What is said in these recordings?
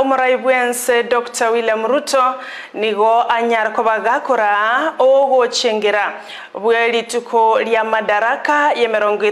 umuraibwense Dr. William Ruto nigo anyar kobagakora ogochengera bwerituko lya Madaraka ye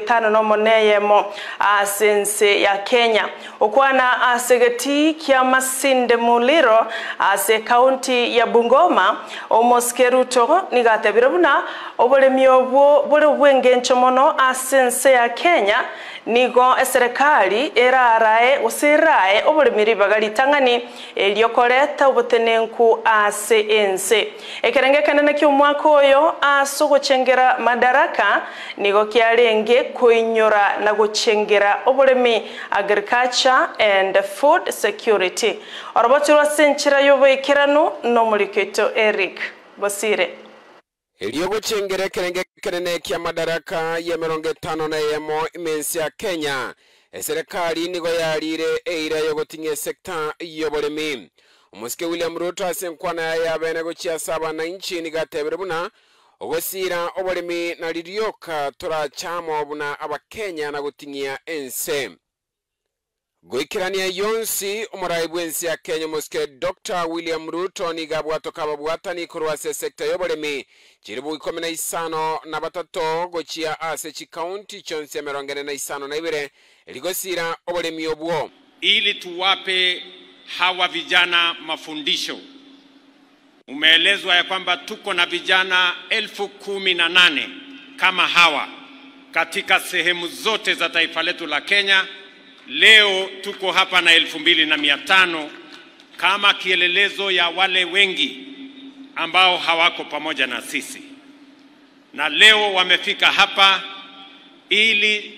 54 asense ya Kenya okwana asegeti kya Masinde Muliro ase county ya Bungoma omoske Ruto nigatebire buna obolemi obwo bole bwengencho mono asense ya Kenya nigo eserikali erarae usirae obulimiri bagalitangani eliokoleta obutenenku ase ense ekerenge kanene ky'omwaka oyo asogochengera Madaraka nigo kyalenge kuinyora na gochengera obulimi agriculture and food security orobotirwa senchira yoboikirano no muliketo Eric Bosire Eliogo chengere kerenge kya Madaraka ya 51 imensi ya Kenya. Serikali nigo yalire eira yogotinye sekta yobolemi. Umuske William Ruto asenkwana ya bene gochia saba na inchi nigatebere buna ogosira obolemi na lirioka tora chamo buna abakenya na gotingia ense. Goikirania yonsi umuraibwensi ya Kenya muske Dr. William Ruto nigabwato kababwata ni kurwase sekta yobolemi chiribu 15 na batato gochia ase chi county chonsi ya 42 eligosira obolemi obwo ili tuwape hawa vijana mafundisho. Umeelezwa ya kwamba tuko na vijana 18,000 kama hawa katika sehemu zote za taifa letu la Kenya. Leo tuko hapa na 2,500 kama kielelezo ya wale wengi ambao hawako pamoja na sisi. Na leo wamefika hapa ili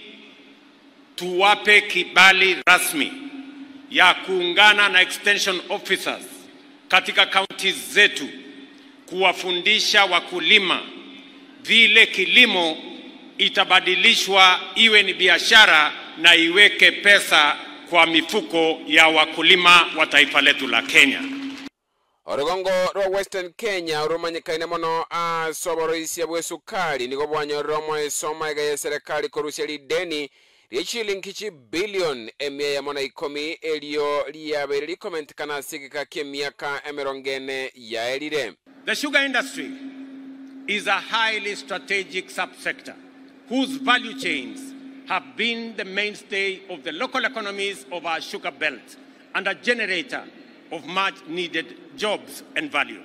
tuwape kibali rasmi ya kuungana na extension officers katika counties zetu kuwafundisha wakulima vile kilimo itabadilishwa iwe ni biashara na iweke pesa kwa mifuko ya wakulima wa taifa letu la Kenya. Oregongo ro Western Kenya urumanyikaine mono asoboroisi ya bwesukali nigo bwanyo romo esoma ya serikali korusya lideni richilinkichi billion emya ya mona 10 elio liyabere likomentikana sigika kemiaka 40 ya elire. The sugar industry is a highly strategic subsector whose value chains have been the mainstay of the local economies of our sugar belt and a generator of much needed jobs and value.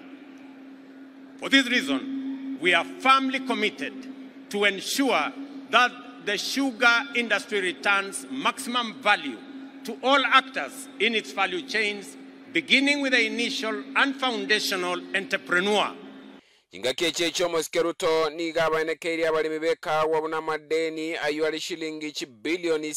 For this reason, we are firmly committed to ensure that the sugar industry returns maximum value to all actors in its value chains, beginning with the initial and foundational entrepreneur. Ingakie checho muske Ruto nigaba enekeri abalimi beka wabuna madeni ayuali shilingi chi bilioni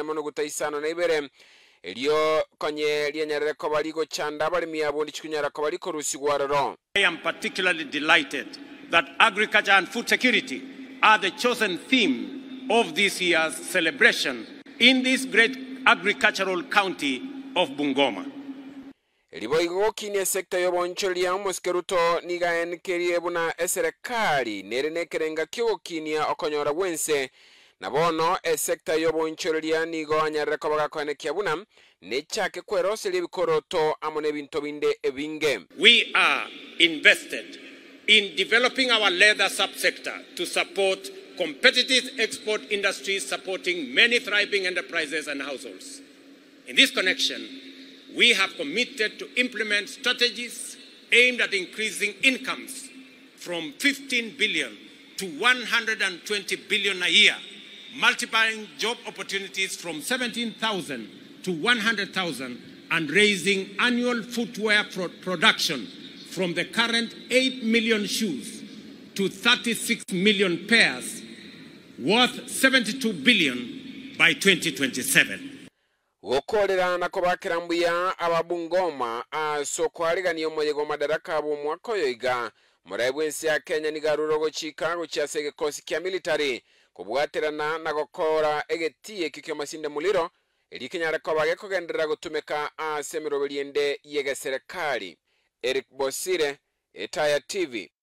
5.5 elio konye lianyareko baliko chanda abalimi abundi chikunyarako baliko rusigwararo. I am particularly delighted that agriculture and food security are the chosen theme of this year's celebration in this great agricultural county of Bungoma. Elibo igokine sekta yoboncholia muske Ruto niga enkeri ebuna eserikali nerenekerenga kyokinia okonyora wense nabono sekta yoboncholia nigo anyareko bagakone kyabuna nechake kwerose libikoroto amone binto binde ebinge. We are invested in developing our leather subsector to support competitive export industries supporting many thriving enterprises and households. In this connection, we have committed to implement strategies aimed at increasing incomes from 15 billion to 120 billion a year, multiplying job opportunities from 17,000 to 100,000 and raising annual footwear production from the current 8 million shoes to 36 million pairs, worth 72 billion by 2027. Wokorera na kobakira mbuya ababungoma sokwaligani omuyego Madaraka abo mwako yoiga muraibwensi ya Kenya nigaruro gochika gochiasege kosi kya military kubwaterana na gokora egetie kikyo Masinde Muliro elikinyara kobage kogendera gutumeka asemiro beliende yege serikali. Eric Bosire, Etaya TV.